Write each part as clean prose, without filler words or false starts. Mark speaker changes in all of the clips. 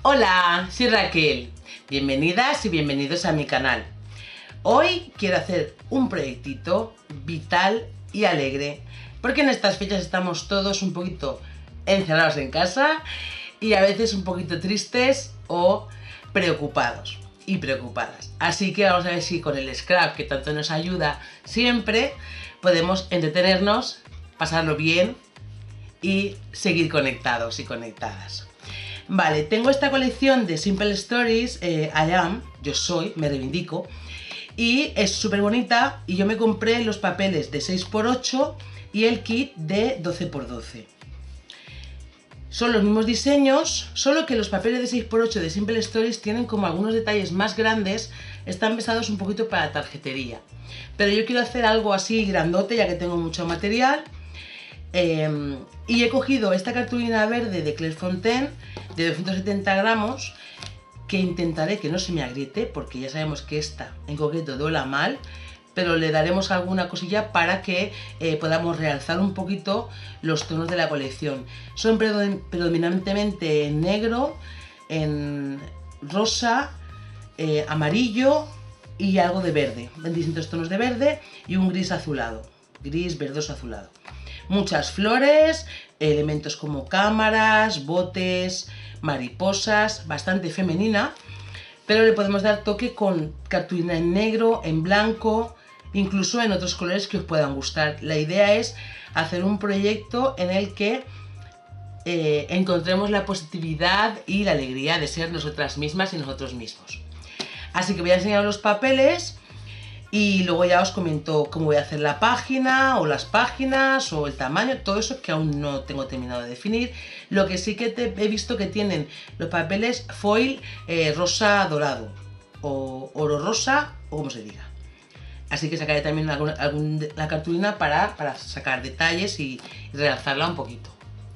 Speaker 1: Hola, soy Raquel. Bienvenidas y bienvenidos a mi canal. Hoy quiero hacer un proyectito vital y alegre, porque en estas fechas estamos todos un poquito encerrados en casa y a veces un poquito tristes o preocupados y preocupadas. Así que vamos a ver si con el Scrap, que tanto nos ayuda siempre, podemos entretenernos, pasarlo bien y seguir conectados y conectadas. Vale, tengo esta colección de Simple Stories, I am, yo soy, me reivindico, y es súper bonita, y yo me compré los papeles de 6×8 y el kit de 12×12. Son los mismos diseños, solo que los papeles de 6×8 de Simple Stories tienen como algunos detalles más grandes, están pensados un poquito para tarjetería. Pero yo quiero hacer algo así grandote, ya que tengo mucho material. Y he cogido esta cartulina verde de Clairefontaine de 270 gramos, que intentaré que no se me agriete, porque ya sabemos que esta en concreto dobla mal, pero le daremos alguna cosilla para que podamos realzar un poquito los tonos de la colección. Son predominantemente en negro, en rosa, amarillo y algo de verde, en distintos tonos de verde, y un gris azulado, gris verdoso azulado. Muchas flores, elementos como cámaras, botes, mariposas, bastante femenina, pero le podemos dar toque con cartulina en negro, en blanco, incluso en otros colores que os puedan gustar. La idea es hacer un proyecto en el que encontremos la positividad y la alegría de ser nosotras mismas y nosotros mismos. Así que voy a enseñaros los papeles y luego ya os comento cómo voy a hacer la página o las páginas o el tamaño, todo eso que aún no tengo terminado de definir. Lo que sí que he visto que tienen los papeles foil rosa dorado o oro rosa o como se diga. Así que sacaré también la cartulina para sacar detalles y realzarla un poquito.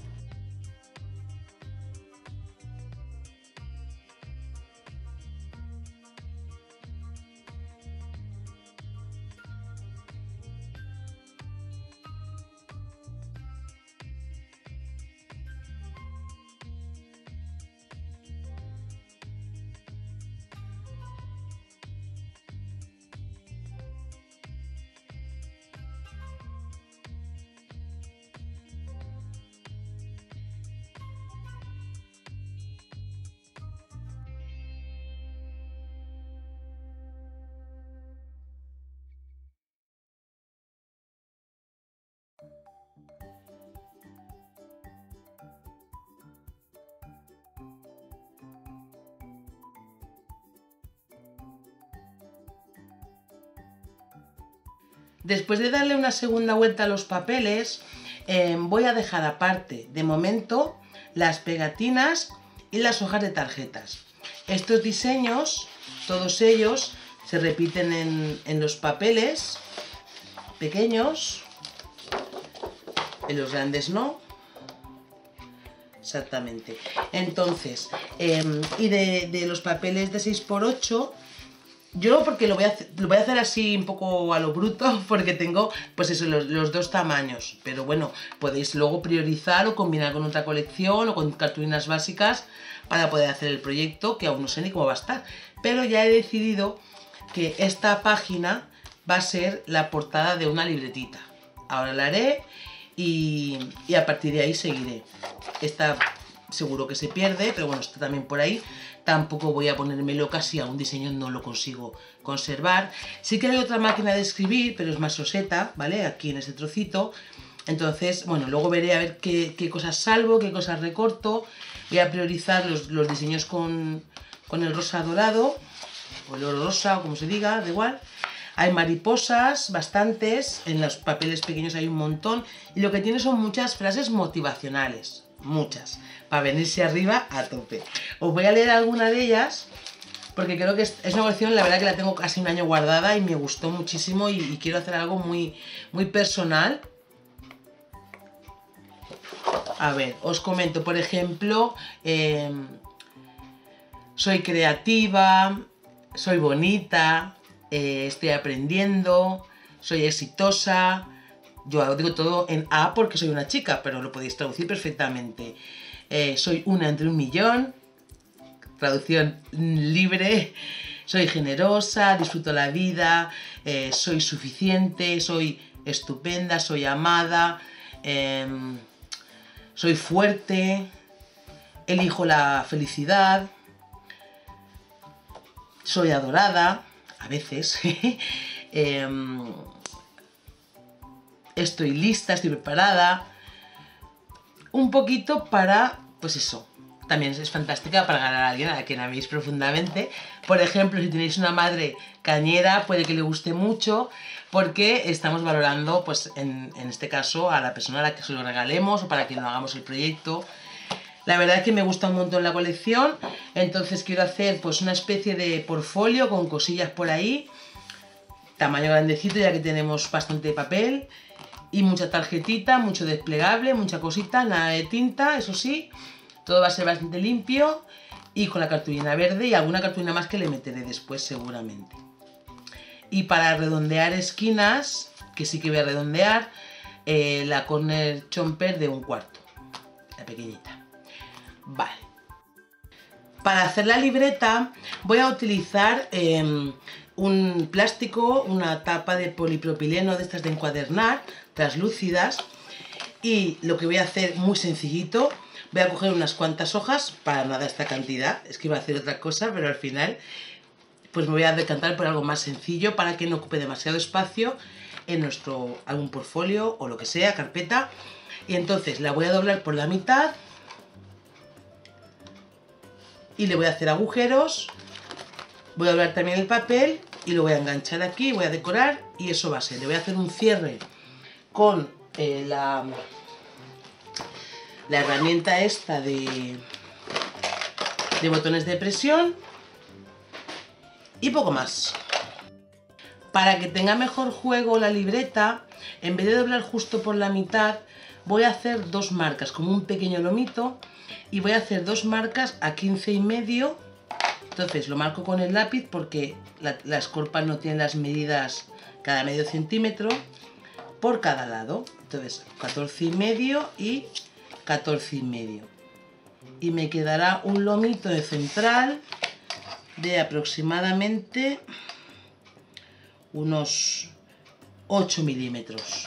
Speaker 1: Después de darle una segunda vuelta a los papeles, voy a dejar aparte, de momento, las pegatinas y las hojas de tarjetas. Estos diseños, todos ellos, se repiten en los papeles pequeños, en los grandes no. Exactamente. Entonces, y de los papeles de 6×8, yo porque lo voy a hacer así un poco a lo bruto, porque tengo pues eso, los dos tamaños, pero bueno, podéis luego priorizar o combinar con otra colección o con cartulinas básicas para poder hacer el proyecto, que aún no sé ni cómo va a estar, pero ya he decidido que esta página va a ser la portada de una libretita. Ahora la haré y a partir de ahí seguiré. Esta seguro que se pierde, pero bueno, está también por ahí. Tampoco voy a ponerme loca si a un diseño no lo consigo conservar. Sí que hay otra máquina de escribir, pero es más soseta, ¿vale? Aquí en este trocito. Entonces, bueno, luego veré a ver qué cosas salvo, qué cosas recorto. Voy a priorizar los diseños con el rosa dorado, o el oro rosa, o como se diga, da igual. Hay mariposas, bastantes, en los papeles pequeños hay un montón. Y lo que tiene son muchas frases motivacionales, muchas, para venirse arriba a tope. Os voy a leer alguna de ellas, porque creo que es una colección, la verdad que la tengo casi un año guardada y me gustó muchísimo y quiero hacer algo muy, muy personal. A ver, os comento, por ejemplo, soy creativa, soy bonita, estoy aprendiendo, soy exitosa. Yo digo todo en A porque soy una chica, pero lo podéis traducir perfectamente. Soy una entre un millón, traducción libre, soy generosa, disfruto la vida, soy suficiente, soy estupenda, soy amada, soy fuerte, elijo la felicidad, soy adorada, a veces, estoy lista, estoy preparada, un poquito para, pues eso, también es fantástica para ganar a alguien a quien améis profundamente. Por ejemplo, si tenéis una madre cañera, puede que le guste mucho, porque estamos valorando, pues en este caso, a la persona a la que se lo regalemos o para que no hagamos el proyecto. La verdad es que me gusta un montón la colección, entonces quiero hacer pues una especie de portfolio con cosillas por ahí, tamaño grandecito ya que tenemos bastante papel y mucha tarjetita, mucho desplegable, mucha cosita, nada de tinta, eso sí, todo va a ser bastante limpio y con la cartulina verde y alguna cartulina más que le meteré después seguramente. Y para redondear esquinas, que sí que voy a redondear, la corner chomper de 1/4, la pequeñita. Vale. Para hacer la libreta voy a utilizar un plástico, una tapa de polipropileno de estas de encuadernar, translúcidas. Y lo que voy a hacer muy sencillito, voy a coger unas cuantas hojas, para nada esta cantidad, es que iba a hacer otra cosa, pero al final pues me voy a decantar por algo más sencillo para que no ocupe demasiado espacio en nuestro algún portfolio o lo que sea, carpeta. Y entonces la voy a doblar por la mitad y le voy a hacer agujeros, voy a doblar también el papel y lo voy a enganchar aquí, voy a decorar y eso va a ser. Le voy a hacer un cierre con la herramienta esta de botones de presión y poco más. Para que tenga mejor juego la libreta, en vez de doblar justo por la mitad, voy a hacer dos marcas, como un pequeño lomito, y voy a hacer dos marcas a 15,5. Entonces lo marco con el lápiz porque la escorpa no tiene las medidas cada medio centímetro por cada lado. Entonces 14,5 y 14,5. Y me quedará un lomito de central de aproximadamente unos 8 milímetros.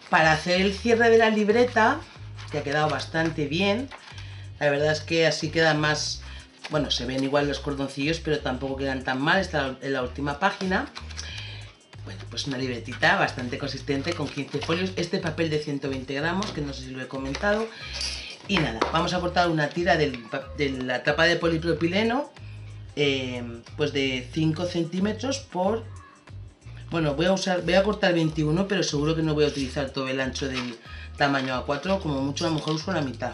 Speaker 1: Para hacer el cierre de la libreta, que ha quedado bastante bien, la verdad es que así queda más, bueno, se ven igual los cordoncillos, pero tampoco quedan tan mal, está en la última página. Bueno, pues una libretita bastante consistente con 15 folios, este papel de 120 gramos, que no sé si lo he comentado. Y nada, vamos a cortar una tira de la tapa de polipropileno, pues de 5 centímetros por... Bueno, voy a cortar 21, pero seguro que no voy a utilizar todo el ancho del tamaño A4, como mucho a lo mejor uso la mitad.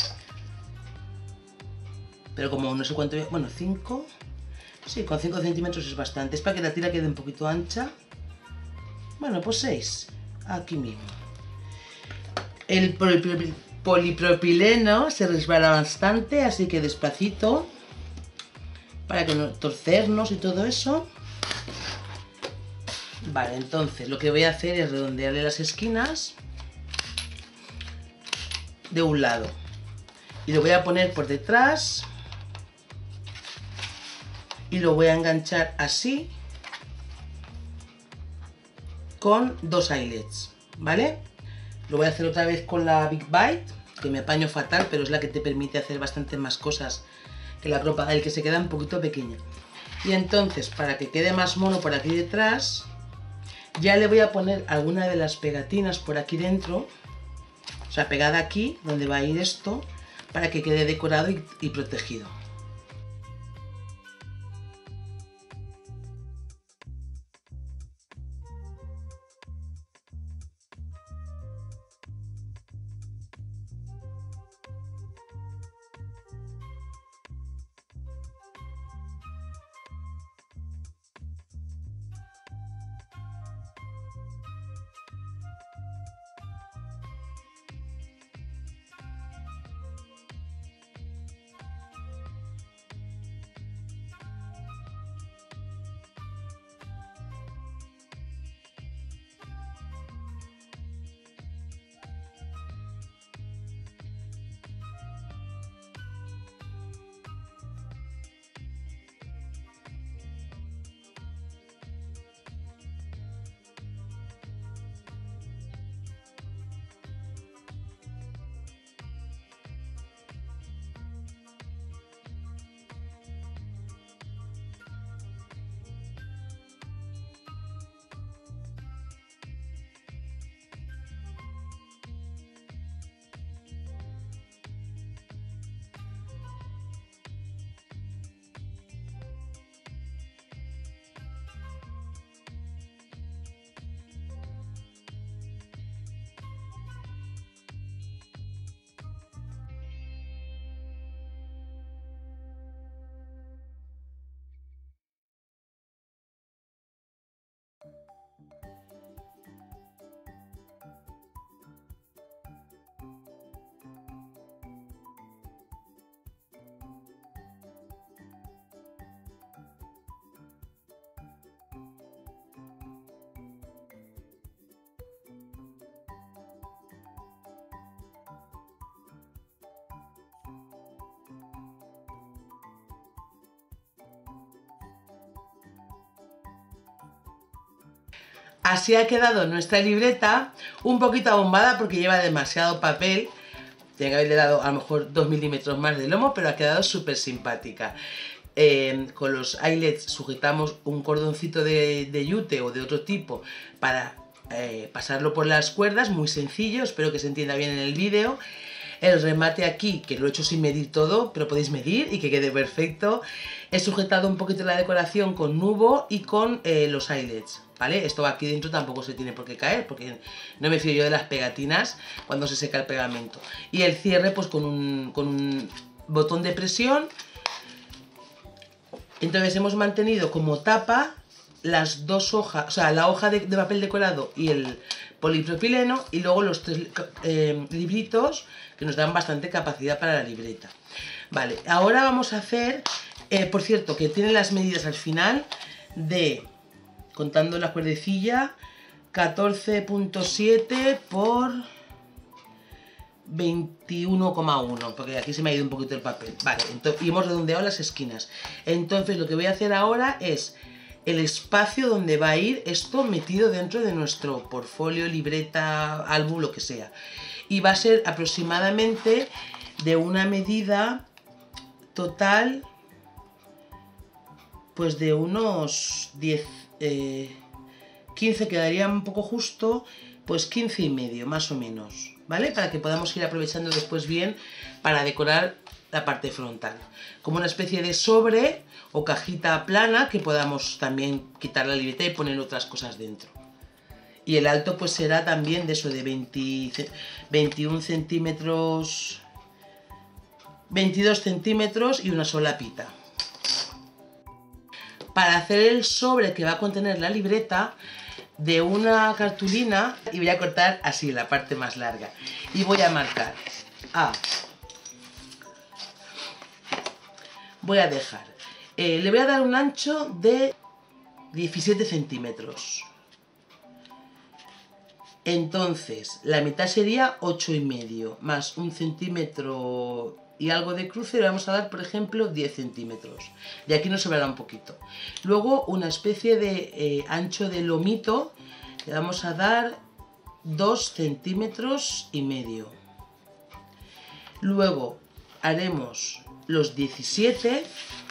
Speaker 1: Pero como no sé cuánto, bueno, 5, sí, con 5 centímetros es bastante, es para que la tira quede un poquito ancha. Bueno, pues 6, aquí mismo. El polipropileno se resbala bastante, así que despacito, para que no torcernos y todo eso. Vale, entonces lo que voy a hacer es redondearle las esquinas de un lado y lo voy a poner por detrás y lo voy a enganchar así con 2 eyelets, ¿vale? Lo voy a hacer otra vez con la Big Bite, que me apaño fatal, pero es la que te permite hacer bastante más cosas que la ropa, el que se queda un poquito pequeña. Y entonces, para que quede más mono por aquí detrás, ya le voy a poner alguna de las pegatinas por aquí dentro, o sea, pegada aquí, donde va a ir esto, para que quede decorado y protegido. Así ha quedado nuestra libreta, un poquito abombada porque lleva demasiado papel. Tiene que haberle dado a lo mejor 2 milímetros más de lomo, pero ha quedado súper simpática. Con los eyelets sujetamos un cordoncito de yute o de otro tipo para pasarlo por las cuerdas, muy sencillo, espero que se entienda bien en el vídeo. El remate aquí, que lo he hecho sin medir todo, pero podéis medir y que quede perfecto. He sujetado un poquito la decoración con nubo y con los eyelets, ¿vale? Esto aquí dentro tampoco se tiene por qué caer, porque no me fío yo de las pegatinas cuando se seca el pegamento. Y el cierre pues con un botón de presión. Entonces hemos mantenido como tapa las dos hojas, o sea, la hoja de papel decorado y el polipropileno, y luego los 3 libritos que nos dan bastante capacidad para la libreta. Vale, ahora vamos a hacer, por cierto, que tiene las medidas al final de, contando la cuerdecilla, 14.7 por 21,1, porque aquí se me ha ido un poquito el papel. Vale, entonces, y hemos redondeado las esquinas. Entonces lo que voy a hacer ahora es el espacio donde va a ir esto metido dentro de nuestro portfolio, libreta, álbum, lo que sea. Y va a ser aproximadamente de una medida total, pues de unos 10, 15, quedaría un poco justo, pues 15 y medio, más o menos, ¿vale? Para que podamos ir aprovechando después bien para decorar la parte frontal. Como una especie de sobre o cajita plana que podamos también quitar la libreta y poner otras cosas dentro. Y el alto pues será también de eso, de 21 centímetros, 22 centímetros y una sola pita. Para hacer el sobre que va a contener la libreta, de una cartulina, y voy a cortar así la parte más larga. Y voy a marcar voy a dejar, le voy a dar un ancho de 17 centímetros. Entonces, la mitad sería 8 y medio, más un centímetro y algo de cruce, le vamos a dar, por ejemplo, 10 centímetros. De aquí nos sobrará un poquito. Luego, una especie de ancho de lomito, le vamos a dar 2 centímetros y medio. Luego, haremos los 17,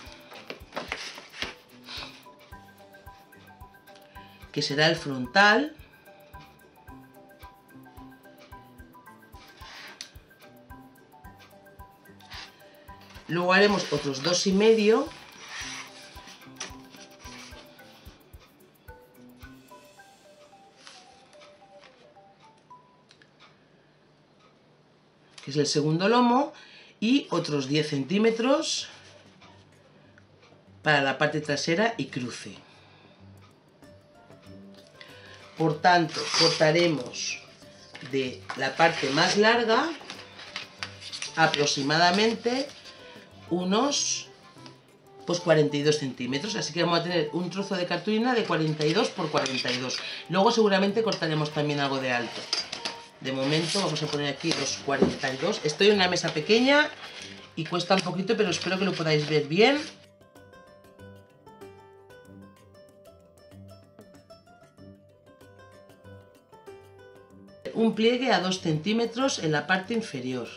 Speaker 1: que será el frontal. Luego haremos otros 2 y medio, que es el segundo lomo, y otros 10 centímetros para la parte trasera y cruce. Por tanto, cortaremos de la parte más larga aproximadamente unos pues 42 centímetros, así que vamos a tener un trozo de cartulina de 42 por 42. Luego seguramente cortaremos también algo de alto. De momento vamos a poner aquí los 42. Estoy en una mesa pequeña y cuesta un poquito, pero espero que lo podáis ver bien. Un pliegue a 2 centímetros en la parte inferior.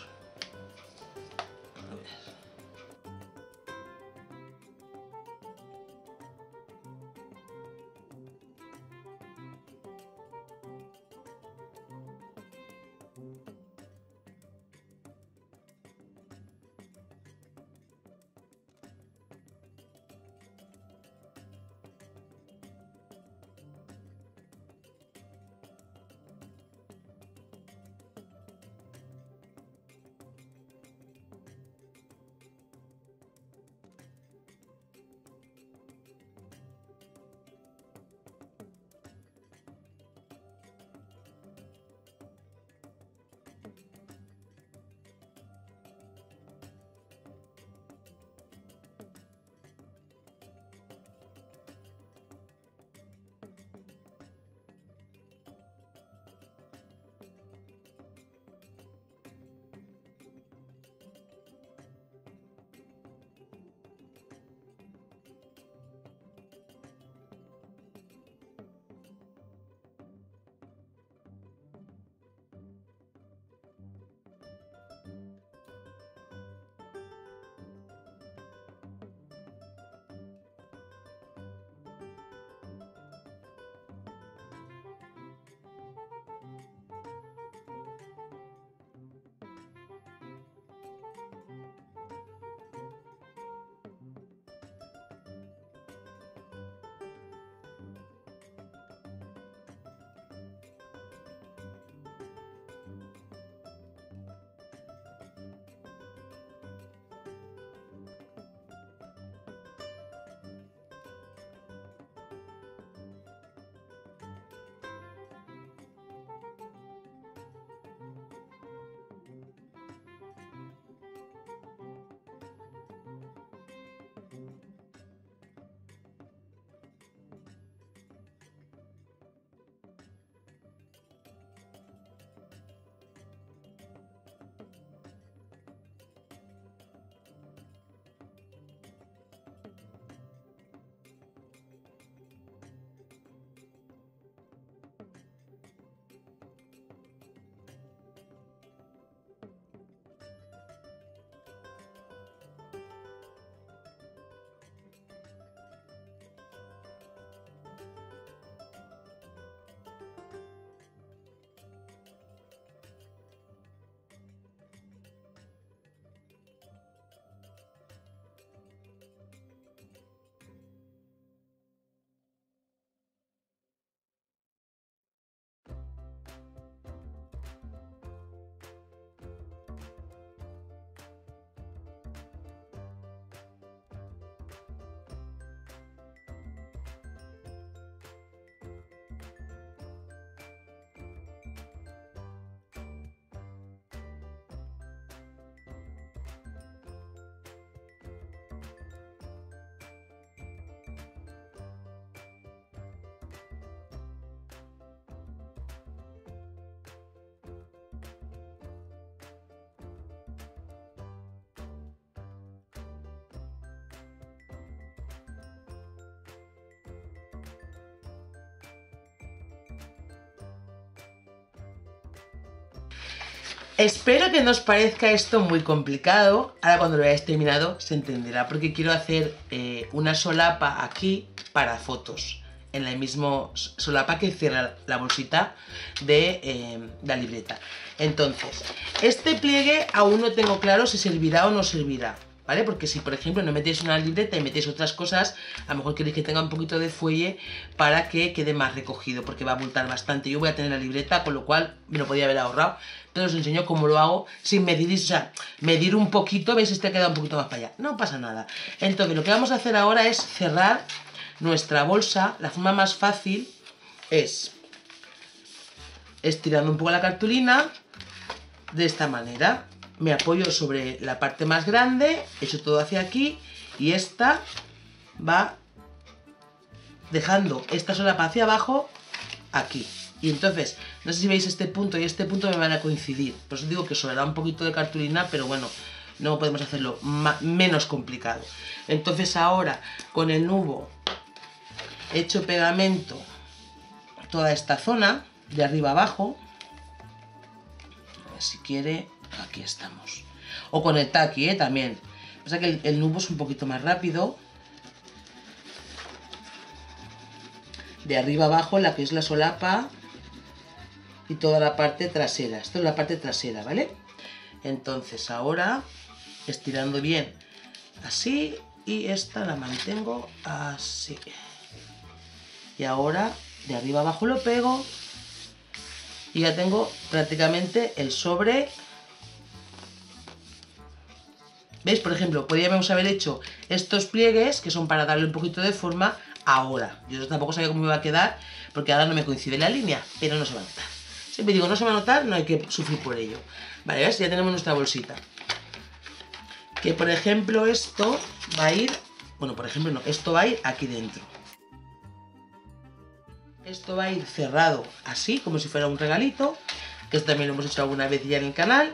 Speaker 1: Espero que no os parezca esto muy complicado. Ahora cuando lo hayáis terminado se entenderá, porque quiero hacer una solapa aquí para fotos, en el mismo solapa que cierra la bolsita de la libreta. Entonces, este pliegue aún no tengo claro si servirá o no servirá, ¿vale? Porque si, por ejemplo, no metéis una libreta y metéis otras cosas, a lo mejor queréis que tenga un poquito de fuelle para que quede más recogido, porque va a abultar bastante. Yo voy a tener la libreta, con lo cual me lo podía haber ahorrado, pero os enseño cómo lo hago sin medir, o sea, medir un poquito, ¿veis? Este ha quedado un poquito más para allá. No pasa nada. Entonces, lo que vamos a hacer ahora es cerrar nuestra bolsa. La forma más fácil es estirando un poco la cartulina de esta manera. Me apoyo sobre la parte más grande, echo todo hacia aquí y esta va dejando esta solapa hacia abajo aquí. Y entonces, no sé si veis este punto y este punto me van a coincidir. Por eso digo que sobrará un poquito de cartulina, pero bueno, no podemos hacerlo menos complicado. Entonces ahora, con el nubo, echo pegamento toda esta zona, de arriba abajo. A ver si quiere, aquí estamos. O con el taqui, también. Pasa que el nubo es un poquito más rápido. De arriba abajo, la que es la solapa y toda la parte trasera. Esto es la parte trasera, ¿vale? Entonces ahora, estirando bien así, y esta la mantengo así. Y ahora de arriba abajo lo pego y ya tengo prácticamente el sobre. ¿Veis? Por ejemplo, podríamos haber hecho estos pliegues que son para darle un poquito de forma ahora. Yo tampoco sabía cómo me iba a quedar porque ahora no me coincide la línea, pero no se va a notar. Siempre digo, no se va a notar, no hay que sufrir por ello. Vale, ¿ves? Ya tenemos nuestra bolsita. Que por ejemplo esto va a ir, bueno, por ejemplo no, esto va a ir aquí dentro. Esto va a ir cerrado así, como si fuera un regalito, que esto también lo hemos hecho alguna vez ya en el canal.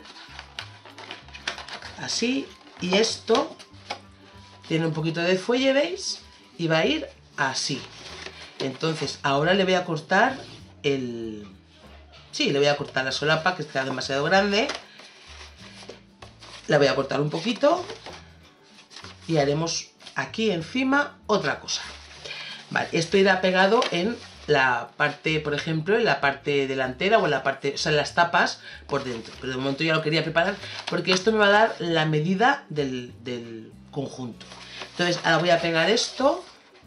Speaker 1: Así, y esto tiene un poquito de fuelle, ¿veis? Y va a ir así. Entonces, ahora le voy a cortar el... Sí, le voy a cortar la solapa, que está demasiado grande. La voy a cortar un poquito y haremos aquí encima otra cosa. Vale, esto irá pegado en la parte, por ejemplo, en la parte delantera o en la parte, o sea, en las tapas por dentro. Pero de momento ya lo quería preparar porque esto me va a dar la medida del conjunto. Entonces, ahora voy a pegar esto.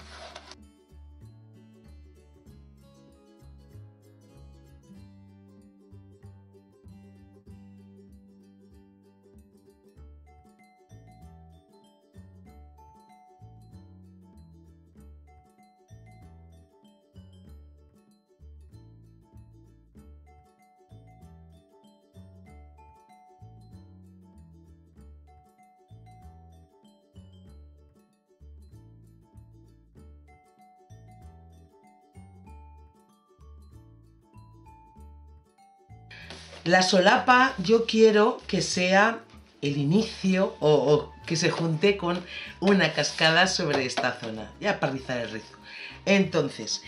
Speaker 1: La solapa yo quiero que sea el inicio o que se junte con una cascada sobre esta zona, ya para rizar el rizo. Entonces,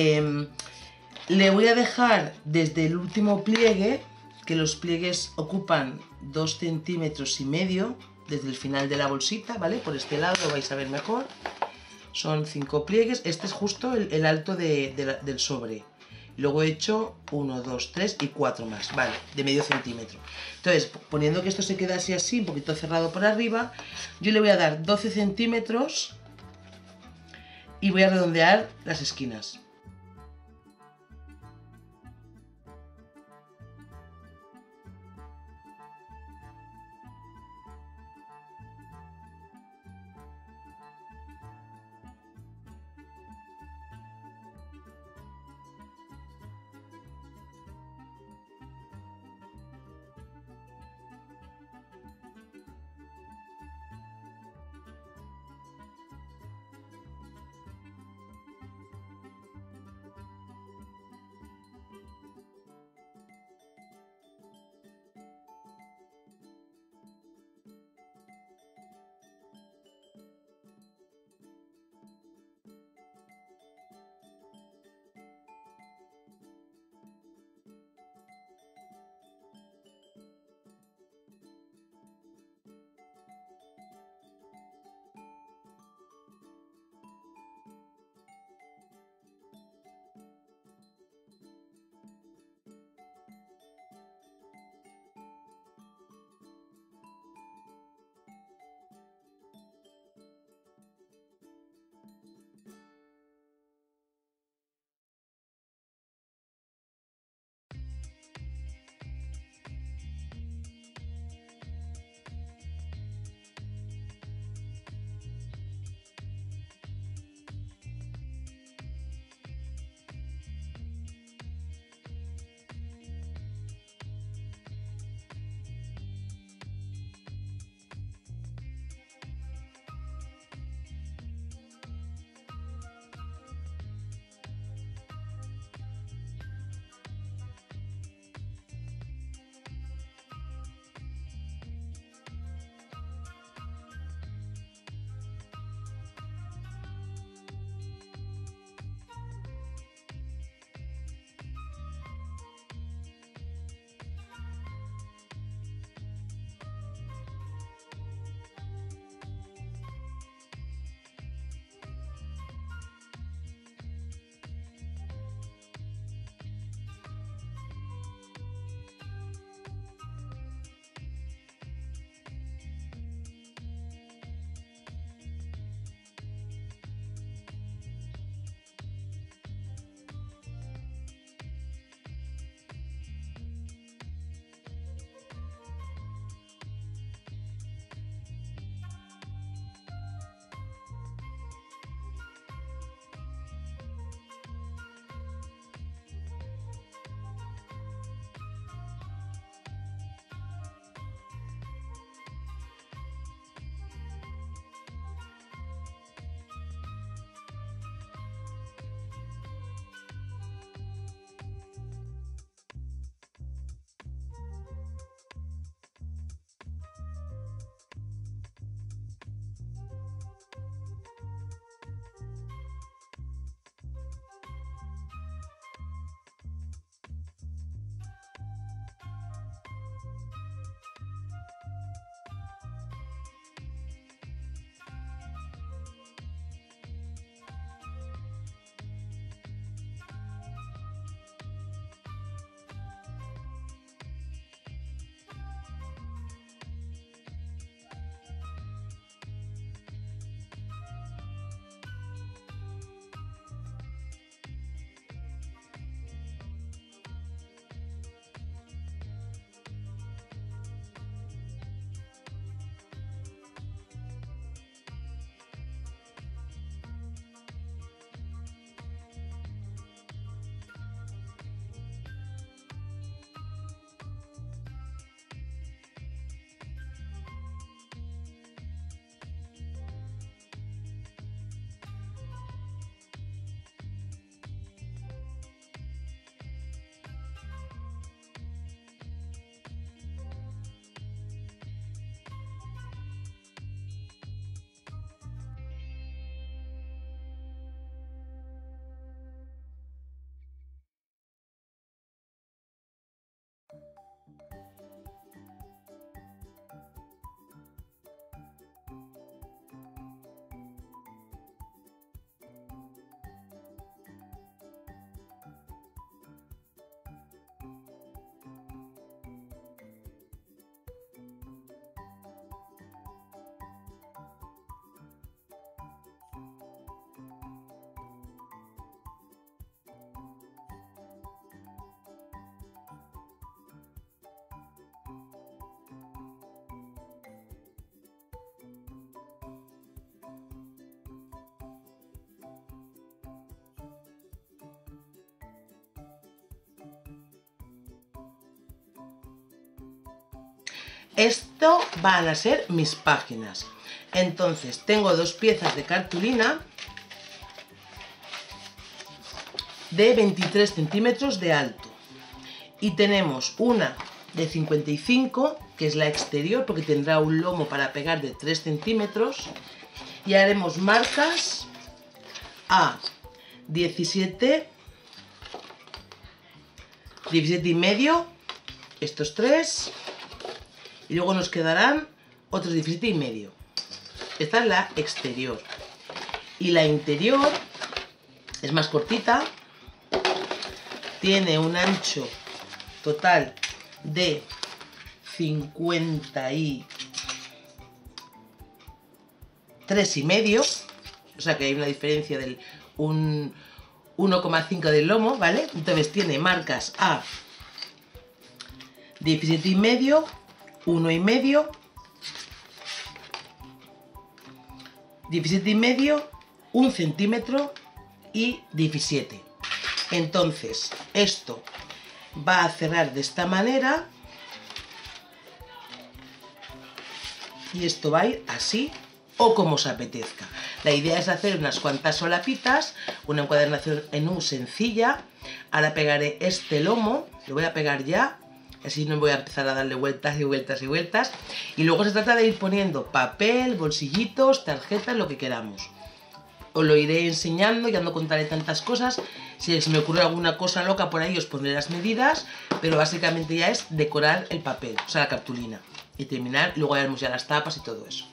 Speaker 1: le voy a dejar desde el último pliegue, que los pliegues ocupan 2,5 centímetros desde el final de la bolsita, ¿vale? Por este lado lo vais a ver mejor. Son 5 pliegues, este es justo el alto del sobre. Luego he hecho 1, 2, 3 y 4 más, vale, de medio centímetro. Entonces, poniendo que esto se queda así, un poquito cerrado por arriba, yo le voy a dar 12 centímetros y voy a redondear las esquinas. esto van a ser mis páginas. Entonces tengo 2 piezas de cartulina de 23 centímetros de alto y tenemos una de 55, que es la exterior porque tendrá un lomo para pegar de 3 centímetros, y haremos marcas a 17 y medio, estos 3, y luego nos quedarán otros 17 y medio. Esta es la exterior, y la interior es más cortita, tiene un ancho total de 53 y medio, o sea que hay una diferencia del 1,5 del lomo, ¿vale? Entonces tiene marcas a 17 y medio, 1 y medio, 17 y medio, 1 centímetro y 17. Entonces esto va a cerrar de esta manera y esto va a ir así o como os apetezca. La idea es hacer unas cuantas solapitas, una encuadernación en U sencilla. Ahora pegaré este lomo, lo voy a pegar ya, así no voy a empezar a darle vueltas y vueltas y vueltas. Y luego se trata de ir poniendo papel, bolsillitos, tarjetas, lo que queramos. Os lo iré enseñando, ya no contaré tantas cosas. Si se me ocurre alguna cosa loca por ahí os pondré las medidas, pero básicamente ya es decorar el papel, o sea la cartulina, y terminar, luego haremos ya las tapas y todo eso.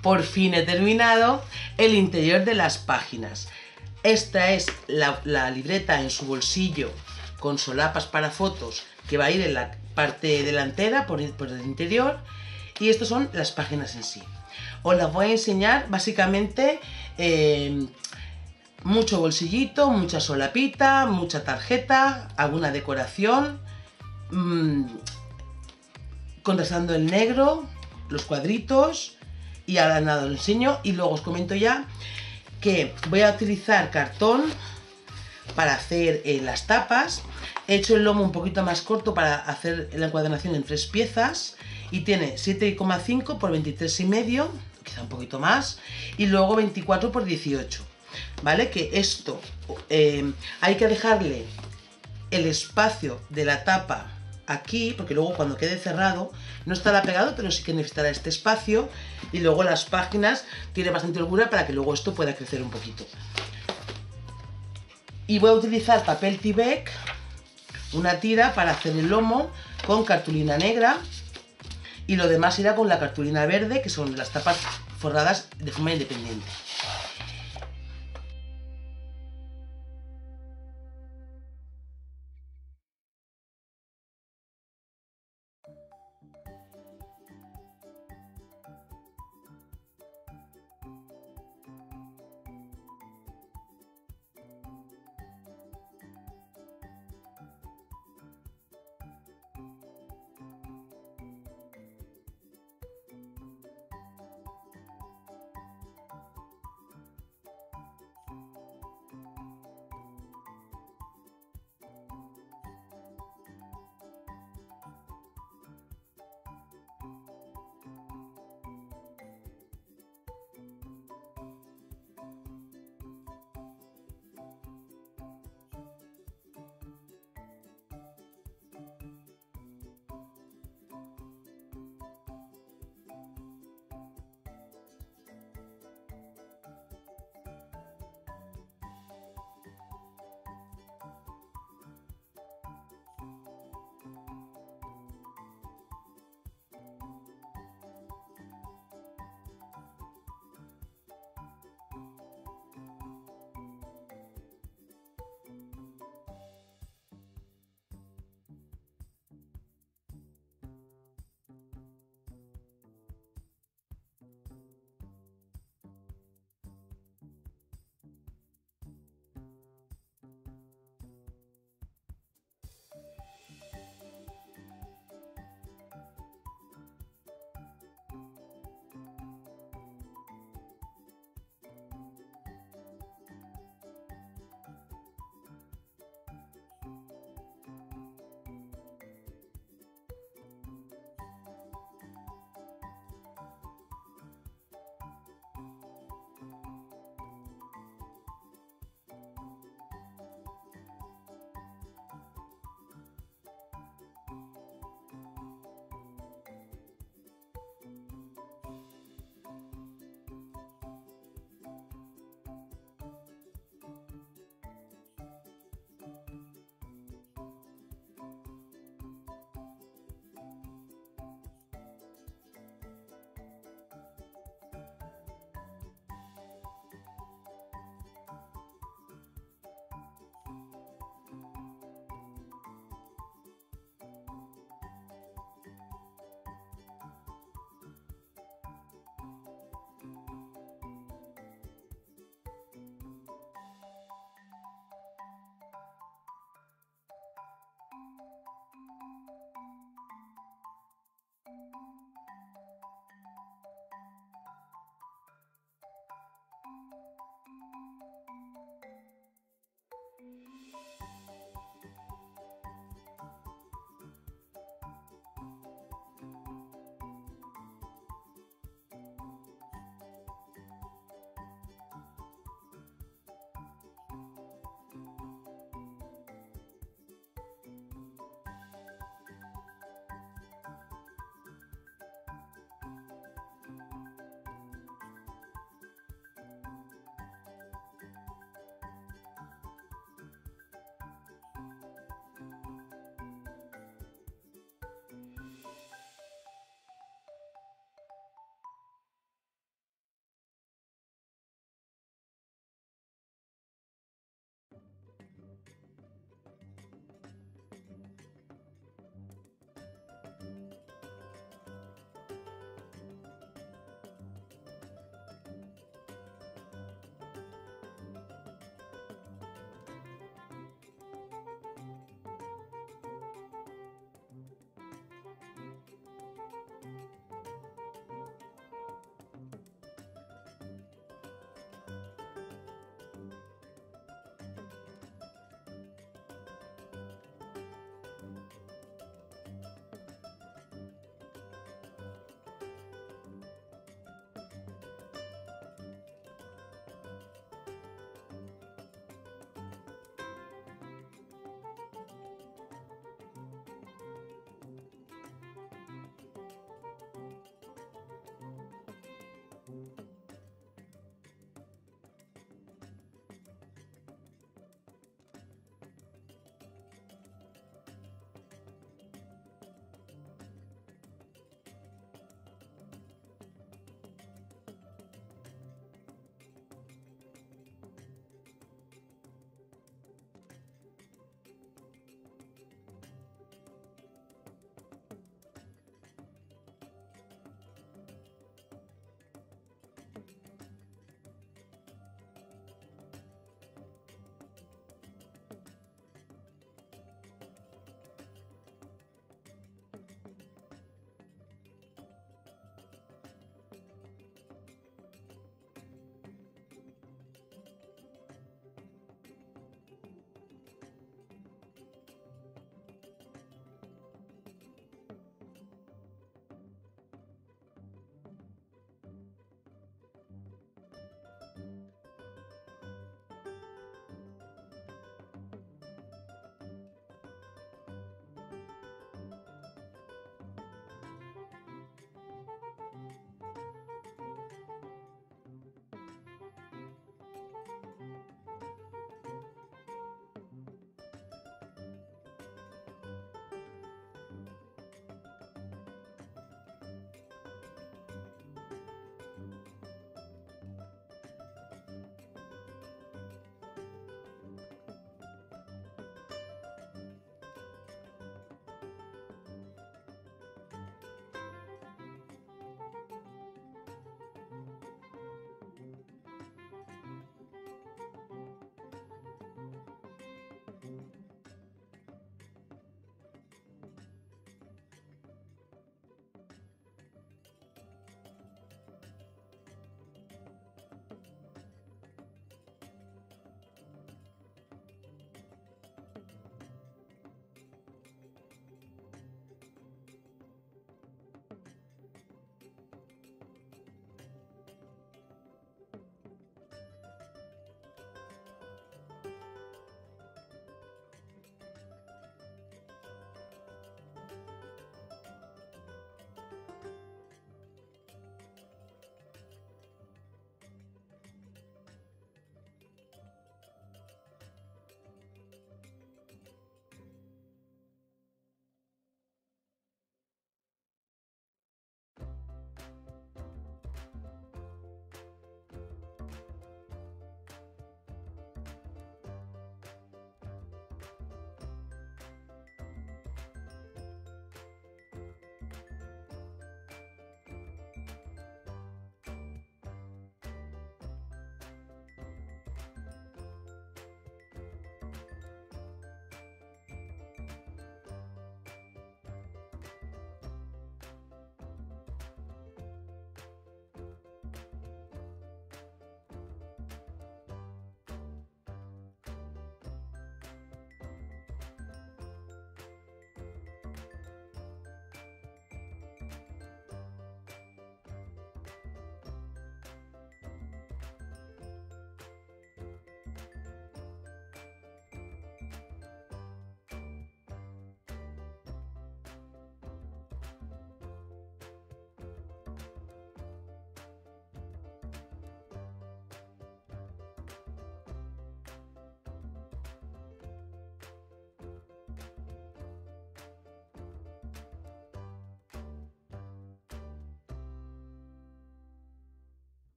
Speaker 1: por fin he terminado el interior de las páginas. Esta es la libreta en su bolsillo con solapas para fotos que va a ir en la parte delantera por el interior, y estas son las páginas en sí. Os las voy a enseñar básicamente. Mucho bolsillito, mucha solapita, mucha tarjeta, alguna decoración, contrastando el negro, los cuadritos, y ahora nada, lo enseño y luego os comento ya que voy a utilizar cartón para hacer las tapas. He hecho el lomo un poquito más corto para hacer la encuadernación en 3 piezas y tiene 7,5 por 23,5, quizá un poquito más, y luego 24 por 18. ¿Vale? Que esto hay que dejarle el espacio de la tapa aquí, porque luego cuando quede cerrado no estará pegado, pero sí que necesitará este espacio, y luego las páginas tiene bastante holgura para que luego esto pueda crecer un poquito. Y voy a utilizar papel Tyvek, una tira para hacer el lomo con cartulina negra, y lo demás irá con la cartulina verde, que son las tapas forradas de forma independiente.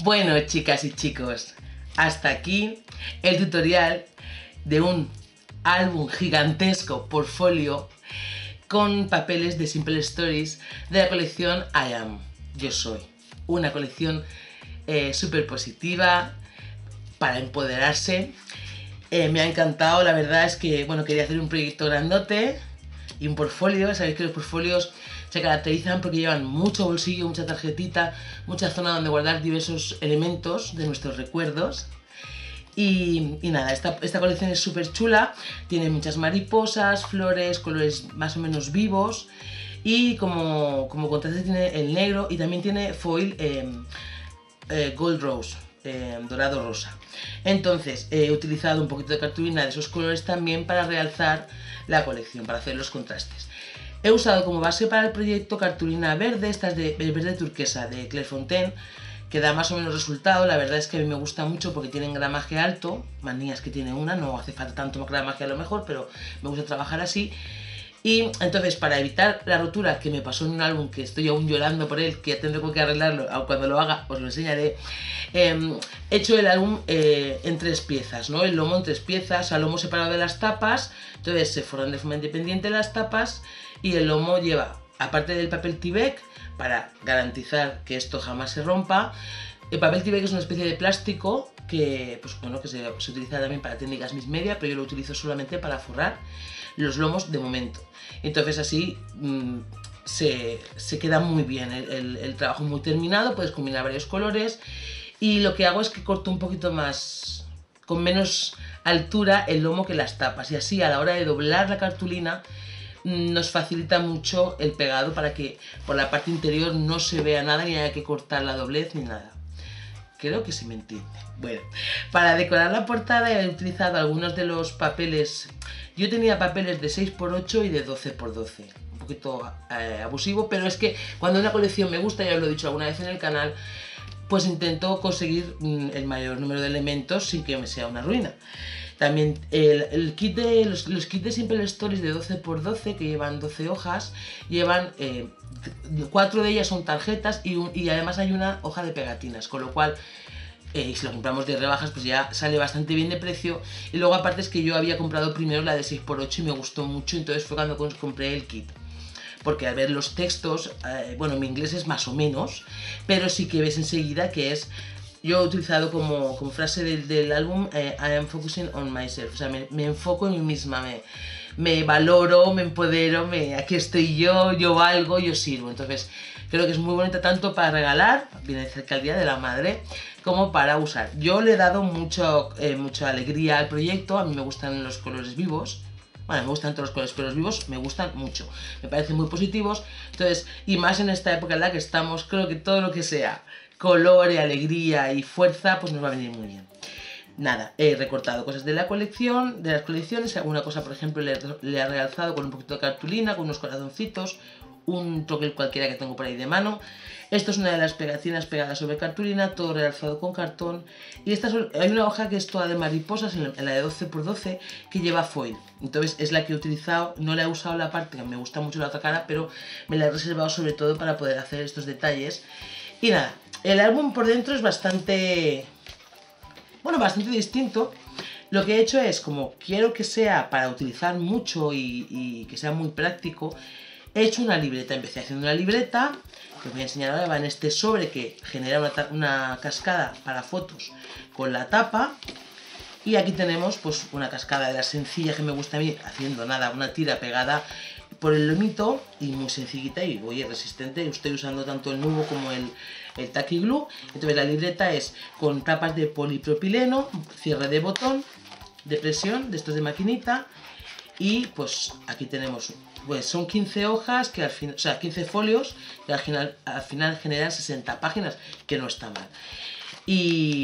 Speaker 1: Bueno, chicas y chicos, hasta aquí el tutorial de un álbum gigantesco por folio con papeles de Simple Stories de la colección I Am, Yo Soy. Una colección súper positiva para empoderarse. Me ha encantado, la verdad es que bueno, quería hacer un proyecto grandote y un portfolio. Sabéis que los portfolios se caracterizan porque llevan mucho bolsillo, mucha tarjetita, mucha zona donde guardar diversos elementos de nuestros recuerdos. Y nada, esta colección es súper chula, tiene muchas mariposas, flores, colores más o menos vivos y como contraste tiene el negro y también tiene foil gold rose, dorado rosa. Entonces he utilizado un poquito de cartulina de esos colores también para realzar la colección, para hacer los contrastes. He usado como base para el proyecto cartulina verde, esta es de verde turquesa de Clairefontaine, que da más o menos resultado. La verdad es que a mí me gusta mucho porque tienen gramaje alto, manías que tiene una, no hace falta tanto gramaje a lo mejor, pero me gusta trabajar así. Y entonces, para evitar la rotura que me pasó en un álbum que estoy aún llorando por él, que ya tendré que arreglarlo, cuando lo haga os lo enseñaré, he hecho el álbum en 3 piezas, ¿no? El lomo en 3 piezas, al lomo separado de las tapas, entonces se forran de forma independiente las tapas y el lomo lleva, aparte del papel Tyvek, para garantizar que esto jamás se rompa. El papel Tyvek es una especie de plástico que, pues, bueno, que se utiliza también para técnicas mixed media, pero yo lo utilizo solamente para forrar los lomos de momento. Entonces así se queda muy bien el trabajo muy terminado, puedes combinar varios colores y lo que hago es que corto un poquito más, con menos altura el lomo que las tapas y así a la hora de doblar la cartulina nos facilita mucho el pegado para que por la parte interior no se vea nada ni haya que cortar la doblez ni nada. Creo que se me entiende. Bueno, para decorar la portada he utilizado algunos de los papeles. Yo tenía papeles de 6×8 y de 12×12. Un poquito abusivo, pero es que cuando una colección me gusta, ya os lo he dicho alguna vez en el canal, pues intento conseguir el mayor número de elementos sin que me sea una ruina. También el kit de los kits de Simple Stories de 12×12 que llevan 12 hojas, llevan 4 de ellas son tarjetas y además hay una hoja de pegatinas, con lo cual si lo compramos de rebajas pues ya sale bastante bien de precio. Y luego aparte es que yo había comprado primero la de 6×8 y me gustó mucho, entonces fue cuando compré el kit. Porque al ver los textos, bueno, mi inglés es más o menos, pero sí que ves enseguida que es... Yo he utilizado como frase del álbum I am focusing on myself, o sea, me enfoco en mí misma, me valoro, me empodero, aquí estoy yo valgo, yo sirvo. Entonces creo que es muy bonita tanto para regalar, viene cerca el Día de la Madre, como para usar. Yo le he dado mucha alegría al proyecto, a mí me gustan los colores vivos. Bueno, me gustan todos los colores, pero los vivos me gustan mucho, me parecen muy positivos. Entonces, y más en esta época en la que estamos, creo que todo lo que sea color y alegría y fuerza, pues nos va a venir muy bien. Nada, he recortado cosas de la colección, de las colecciones, alguna cosa, por ejemplo, le he realzado con un poquito de cartulina, con unos corazoncitos, un troquel cualquiera que tengo por ahí de mano. Esto es una de las pegatinas pegadas sobre cartulina, todo realzado con cartón. Y hay una hoja que es toda de mariposas, en la de 12×12, que lleva foil. Entonces es la que he utilizado, no la he usado la parte que me gusta mucho la otra cara, pero me la he reservado sobre todo para poder hacer estos detalles. Y nada, el álbum por dentro es bastante distinto. Lo que he hecho es, como quiero que sea para utilizar mucho y que sea muy práctico, he hecho una libreta. Empecé haciendo una libreta, que os voy a enseñar ahora, va en este sobre que genera una cascada para fotos con la tapa. Y aquí tenemos pues una cascada de la sencilla que me gusta a mí, haciendo nada, una tira pegada por el lomito y muy sencillita y muy resistente. Estoy usando tanto el nudo como el tacky glue. Entonces la libreta es con tapas de polipropileno, cierre de botón, de presión, de estos de maquinita. Y pues aquí tenemos, pues son 15 hojas, que al final, o sea, 15 folios, que al final generan 60 páginas, que no está mal. Y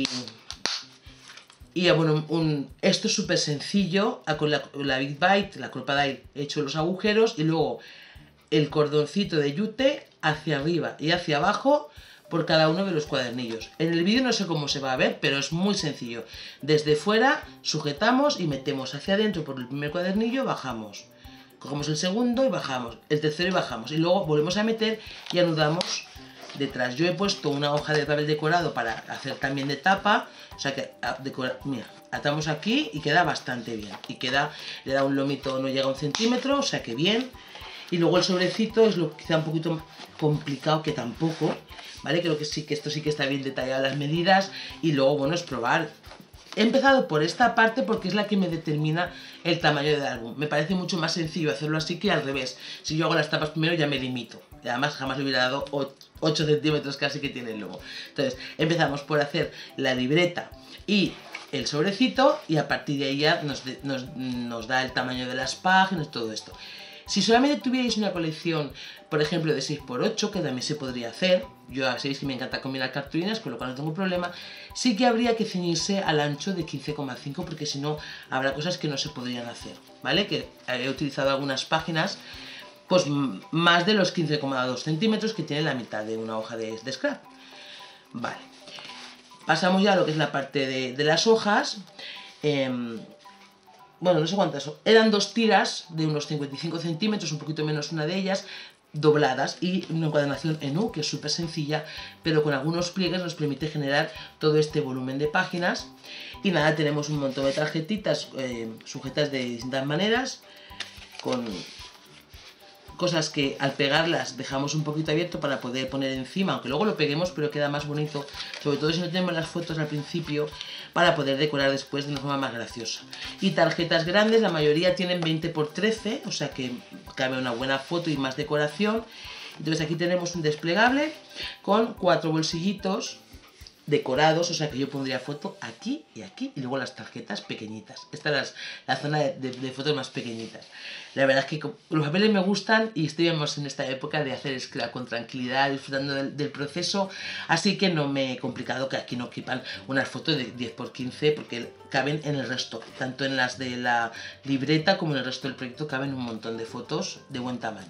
Speaker 1: bueno, esto es súper sencillo, con la Big Bite, la Crop-A-Dile, he hecho los agujeros y luego el cordoncito de yute hacia arriba y hacia abajo por cada uno de los cuadernillos. En el vídeo no sé cómo se va a ver, pero es muy sencillo. Desde fuera sujetamos y metemos hacia adentro por el primer cuadernillo, bajamos. Cogemos el segundo y bajamos, el tercero y bajamos. Y luego volvemos a meter y anudamos detrás. Yo he puesto una hoja de papel decorado para hacer también de tapa, o sea que, mira, atamos aquí y queda bastante bien. Y queda, le da un lomito, no llega a 1 centímetro, o sea que bien. Y luego el sobrecito es lo que queda un poquito complicado, que tampoco, ¿vale? Creo que sí, que esto sí que está bien detallado las medidas. Y luego, bueno, es probar. He empezado por esta parte porque es la que me determina el tamaño del álbum. Me parece mucho más sencillo hacerlo así que al revés. Si yo hago las tapas primero ya me limito. Y además jamás le hubiera dado 8 centímetros casi que tiene el logo. Entonces empezamos por hacer la libreta y el sobrecito y a partir de ahí ya nos da el tamaño de las páginas, todo esto. Si solamente tuvierais una colección, por ejemplo, de 6×8, que también se podría hacer, yo ya sabéis que me encanta combinar cartulinas, con lo cual no tengo problema, sí que habría que ceñirse al ancho de 15,5, porque si no, habrá cosas que no se podrían hacer, ¿vale? Que he utilizado algunas páginas, pues más de los 15,2 centímetros que tiene la mitad de una hoja de scrap. Vale. Pasamos ya a lo que es la parte de las hojas. Bueno, no sé cuántas son. Eran 2 tiras de unos 55 centímetros, un poquito menos una de ellas, dobladas, y una encuadernación en U, que es súper sencilla, pero con algunos pliegues nos permite generar todo este volumen de páginas. Y nada, tenemos un montón de tarjetitas sujetas de distintas maneras, con cosas que al pegarlas dejamos un poquito abierto para poder poner encima, aunque luego lo peguemos, pero queda más bonito, sobre todo si no tenemos las fotos al principio, para poder decorar después de una forma más graciosa. Y tarjetas grandes, la mayoría tienen 20×13, o sea que cabe una buena foto y más decoración. Entonces aquí tenemos un desplegable con 4 bolsillitos decorados, o sea que yo pondría foto aquí y aquí, y luego las tarjetas pequeñitas. Esta es la zona de fotos más pequeñitas. La verdad es que los papeles me gustan y estoy en esta época de hacer scrap con tranquilidad, disfrutando del proceso, así que no me he complicado que aquí no quepan unas fotos de 10×15, porque caben en el resto, tanto en las de la libreta como en el resto del proyecto caben un montón de fotos de buen tamaño.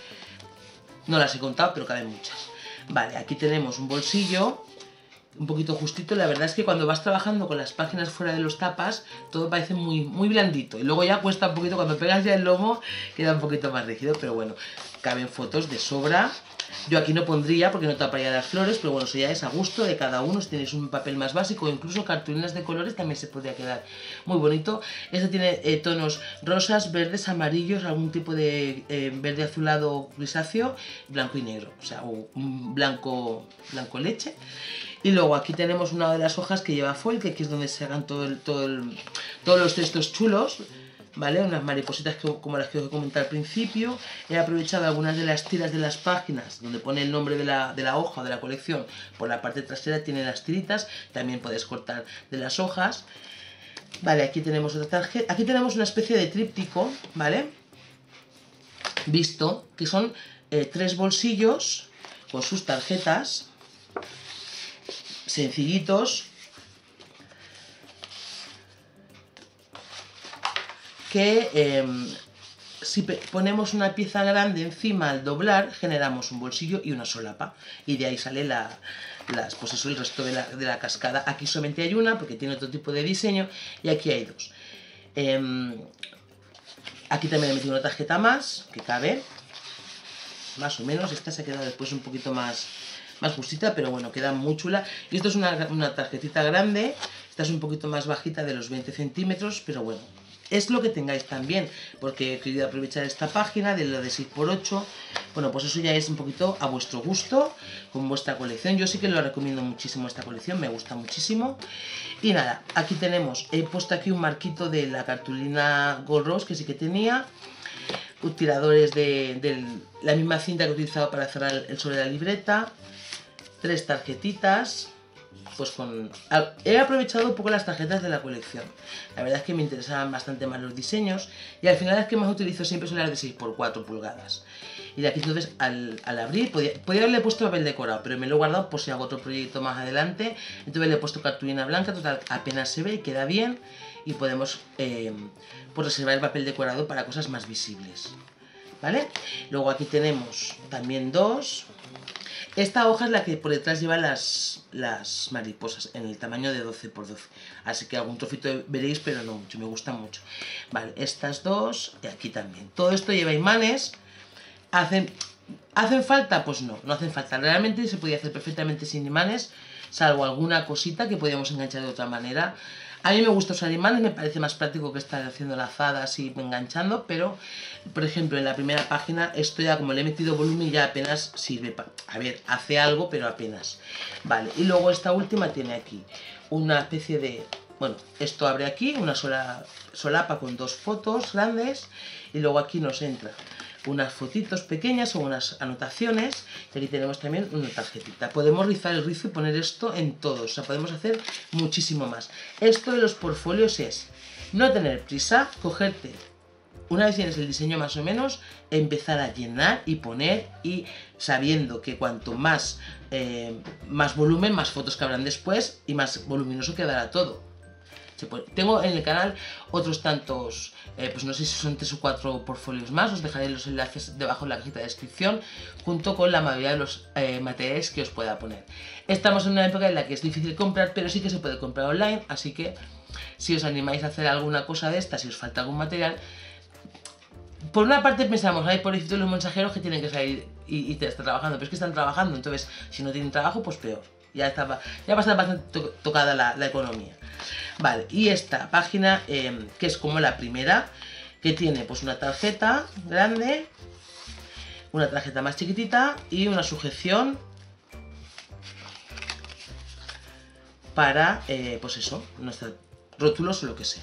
Speaker 1: No las he contado, pero caben muchas. Vale, aquí tenemos un bolsillo un poquito justito. La verdad es que cuando vas trabajando con las páginas fuera de los tapas, todo parece muy blandito. Y luego ya cuesta un poquito, cuando pegas ya el lomo, queda un poquito más rígido, pero bueno, caben fotos de sobra. Yo aquí no pondría porque no taparía las flores, pero bueno, eso ya es a gusto de cada uno. Si tenéis un papel más básico, incluso cartulinas de colores, también se podría quedar muy bonito. Este tiene tonos rosas, verdes, amarillos, algún tipo de verde azulado grisáceo, blanco y negro, o sea, un blanco leche. Y luego aquí tenemos una de las hojas que lleva foil, que aquí es donde se hagan todos los textos chulos, ¿vale? Unas maripositas como las que os he comentado al principio. He aprovechado algunas de las tiras de las páginas, donde pone el nombre de la hoja o de la colección. Por la parte trasera tiene las tiritas, también puedes cortar de las hojas. Vale, aquí tenemos otra tarjeta. Aquí tenemos una especie de tríptico, ¿vale? Visto, que son 3 bolsillos con sus tarjetas, sencillitos, que si ponemos una pieza grande encima al doblar, generamos un bolsillo y una solapa, y de ahí sale pues eso, el resto de la cascada. Aquí solamente hay una porque tiene otro tipo de diseño, y aquí hay 2. Aquí también he metido una tarjeta más que cabe más o menos. Esta se ha quedado después un poquito más justita, pero bueno, queda muy chula. Y esto es una tarjetita grande. Esta es un poquito más bajita, de los 20 centímetros, pero bueno, es lo que tengáis también, porque he querido aprovechar esta página de lo de 6×8. Bueno, pues eso ya es un poquito a vuestro gusto, con vuestra colección. Yo sí que lo recomiendo muchísimo esta colección, me gusta muchísimo. Y nada, aquí tenemos, he puesto aquí un marquito de la cartulina Gold Rose, que sí que tenía. Tiradores de la misma cinta que he utilizado para cerrar el sobre de la libreta. 3 tarjetitas, pues he aprovechado un poco las tarjetas de la colección. La verdad es que me interesaban bastante más los diseños, y al final las que más utilizo siempre son las de 6×4 pulgadas. Y de aquí entonces al abrir, podía haberle puesto papel decorado, pero me lo he guardado por si hago otro proyecto más adelante. Entonces le he puesto cartulina blanca, total, apenas se ve y queda bien, y podemos pues reservar el papel decorado para cosas más visibles, ¿vale? Luego aquí tenemos también 2. Esta hoja es la que por detrás lleva las mariposas, en el tamaño de 12×12. Así que algún trocito veréis, pero no mucho, me gusta mucho. Vale, estas 2 y aquí también. Todo esto lleva imanes. ¿Hacen falta? Pues no, no hacen falta. Realmente se podía hacer perfectamente sin imanes, salvo alguna cosita que podíamos enganchar de otra manera. A mí me gusta usar imanes, me parece más práctico que estar haciendo lazadas y enganchando, pero, por ejemplo, en la primera página, esto ya como le he metido volumen ya apenas sirve. A ver, hace algo, pero apenas. Vale, y luego esta última tiene aquí una especie de... Bueno, esto abre aquí, una sola solapa con dos fotos grandes, y luego aquí nos entra unas fotitos pequeñas o unas anotaciones, y aquí tenemos también una tarjetita. Podemos rizar el rizo y poner esto en todo, o sea, podemos hacer muchísimo más. Esto de los portfolios es no tener prisa, cogerte, una vez tienes el diseño más o menos, empezar a llenar y poner, y sabiendo que cuanto más, más volumen, más fotos cabrán después y más voluminoso quedará todo. Tengo en el canal otros tantos, pues no sé si son 3 o 4 portfolios más, os dejaré los enlaces debajo en la cajita de descripción, junto con la mayoría de los materiales que os pueda poner. Estamos en una época en la que es difícil comprar, pero sí que se puede comprar online, así que si os animáis a hacer alguna cosa de esta, si os falta algún material, por una parte pensamos, hay pobrecitos los mensajeros que tienen que salir y te están trabajando, pero es que están trabajando, entonces si no tienen trabajo, pues peor. Ya va a estar bastante tocada la economía. Vale, y esta página, que es como la primera, que tiene pues una tarjeta grande, una tarjeta más chiquitita y una sujeción para, pues eso, nuestros rótulos o lo que sea.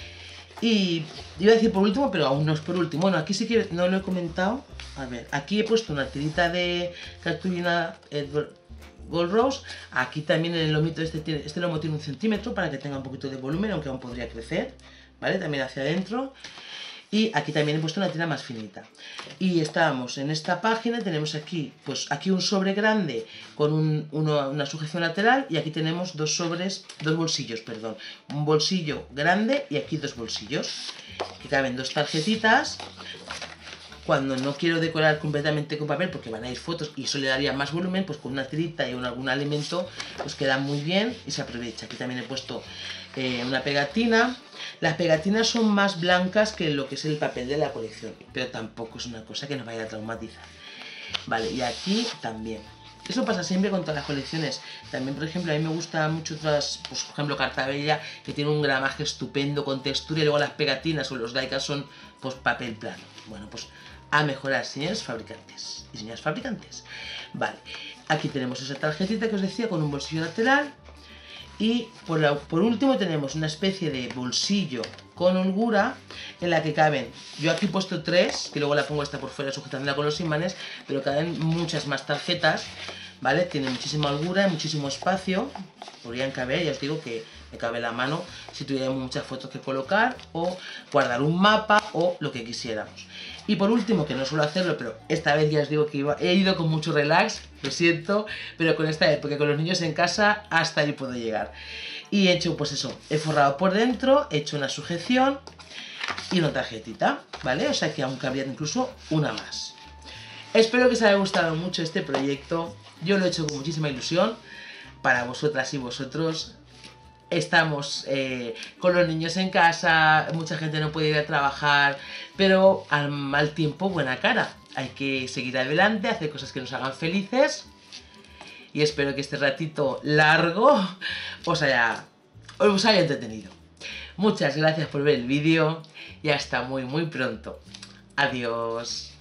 Speaker 1: Y iba a decir por último, pero aún no es por último. Bueno, aquí sí que no lo he comentado. A ver, aquí he puesto una tirita de cartulina Gold Rose. Aquí también en el lomito este lomo tiene 1 centímetro para que tenga un poquito de volumen, aunque aún podría crecer, ¿vale? También hacia adentro. Y aquí también he puesto una tira más finita. Y estábamos en esta página, tenemos aquí, pues aquí un sobre grande con una sujeción lateral, y aquí tenemos dos bolsillos, perdón. Un bolsillo grande y aquí 2 bolsillos, que caben 2 tarjetitas. Cuando no quiero decorar completamente con papel porque van a ir fotos y eso le daría más volumen, pues con una tirita y algún alimento pues queda muy bien y se aprovecha. Aquí también he puesto una pegatina. Las pegatinas son más blancas que lo que es el papel de la colección, pero tampoco es una cosa que nos vaya a traumatizar. Vale, y aquí también. Eso pasa siempre con todas las colecciones. También, por ejemplo, a mí me gustan mucho otras, pues por ejemplo Cartabella, que tiene un gramaje estupendo con textura, y luego las pegatinas o los diecast son pues papel plano. Bueno, pues a mejorar, señores fabricantes y señoras fabricantes. Vale, aquí tenemos esa tarjetita que os decía con un bolsillo lateral. Y por último tenemos una especie de bolsillo con holgura en la que caben, yo aquí he puesto 3, que luego la pongo esta por fuera sujetándola con los imanes, pero caben muchas más tarjetas, ¿vale? Tiene muchísima holgura, muchísimo espacio, podrían caber, ya os digo que me cabe la mano si tuviéramos muchas fotos que colocar o guardar un mapa o lo que quisiéramos. Y por último, que no suelo hacerlo, pero esta vez ya os digo que he ido con mucho relax, lo siento, pero con esta época, con los niños en casa, hasta ahí puedo llegar. Y he hecho, pues eso, he forrado por dentro, he hecho una sujeción y una tarjetita, ¿vale? O sea que aún cabría incluso una más. Espero que os haya gustado mucho este proyecto, yo lo he hecho con muchísima ilusión para vosotras y vosotros. Estamos con los niños en casa, mucha gente no puede ir a trabajar, pero al mal tiempo buena cara. Hay que seguir adelante, hacer cosas que nos hagan felices, y espero que este ratito largo os haya entretenido. Muchas gracias por ver el vídeo y hasta muy pronto. Adiós.